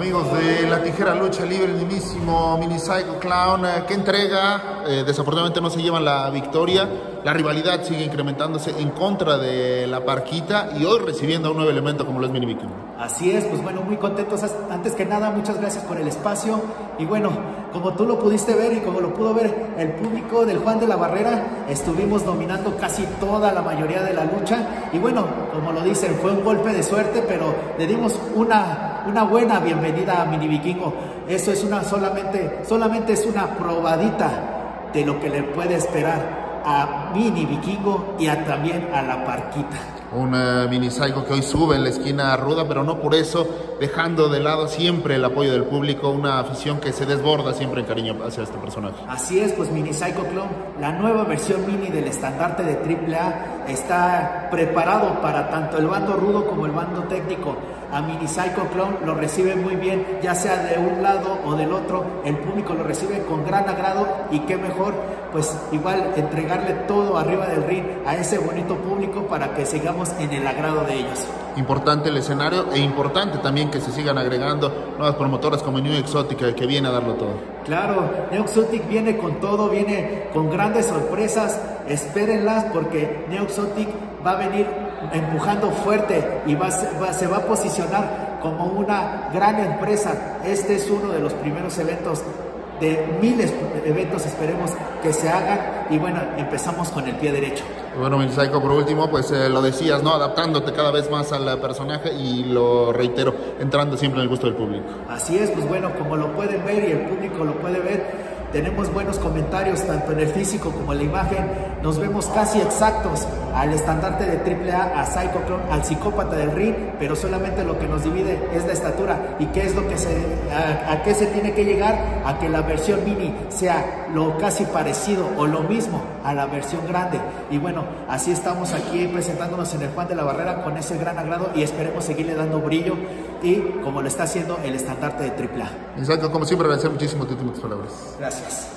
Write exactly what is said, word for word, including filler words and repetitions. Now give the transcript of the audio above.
amigos de la Tijera Lucha Libre, el mismísimo Mini Psycho Clown, que entrega, eh, desafortunadamente no se llevan la victoria, la rivalidad sigue incrementándose en contra de la Parquita y hoy recibiendo a un nuevo elemento como lo es Mini Vikingo. Así es, pues bueno, muy contentos. Antes que nada, muchas gracias por el espacio y bueno, como tú lo pudiste ver y como lo pudo ver el público del Juan de la Barrera, estuvimos dominando casi toda la mayoría de la lucha y bueno, como lo dicen, fue un golpe de suerte, pero le dimos una, una buena bienvenida a Mini Vikingo. Eso es una solamente, solamente es una probadita de lo que le puede esperar a Mini Vikingo y a, también a la Parquita. Un uh, Mini Psycho que hoy sube en la esquina ruda, pero no por eso dejando de lado siempre el apoyo del público, una afición que se desborda siempre en cariño hacia este personaje. Así es, pues Mini Psycho Clown, la nueva versión mini del estandarte de triple A, está preparado para tanto el bando rudo como el bando técnico. A Mini Psycho Clown lo recibe muy bien, ya sea de un lado o del otro, el público lo recibe con gran agrado y qué mejor, pues igual entregarle todo arriba del ring a ese bonito público para que sigamos en el agrado de ellos. Importante el escenario e importante también que se sigan agregando nuevas promotoras como New Exotic, que viene a darlo todo. Claro, New Exotic viene con todo, viene con grandes sorpresas, espérenlas porque New Exotic va a venir empujando fuerte y va, va, se va a posicionar como una gran empresa. Este es uno de los primeros eventos de miles de eventos, esperemos que se hagan y bueno, empezamos con el pie derecho. Bueno, Mini Psycho, por último, pues eh, lo decías, ¿no? Adaptándote cada vez más al personaje y lo reitero, entrando siempre en el gusto del público. Así es, pues bueno, como lo pueden ver y el público lo puede ver, tenemos buenos comentarios tanto en el físico como en la imagen, nos vemos casi exactos al estandarte de triple A, a Psycho Clown, al psicópata del ring, pero solamente lo que nos divide es la estatura y qué es lo que se, a, a qué se tiene que llegar, a que la versión mini sea lo casi parecido o lo mismo a la versión grande. Y bueno, así estamos aquí presentándonos en el Juan de la Barrera con ese gran agrado y esperemos seguirle dando brillo y como lo está haciendo el estandarte de triple A. Mini Psycho, como siempre, agradecer muchísimo tus últimas palabras. Gracias.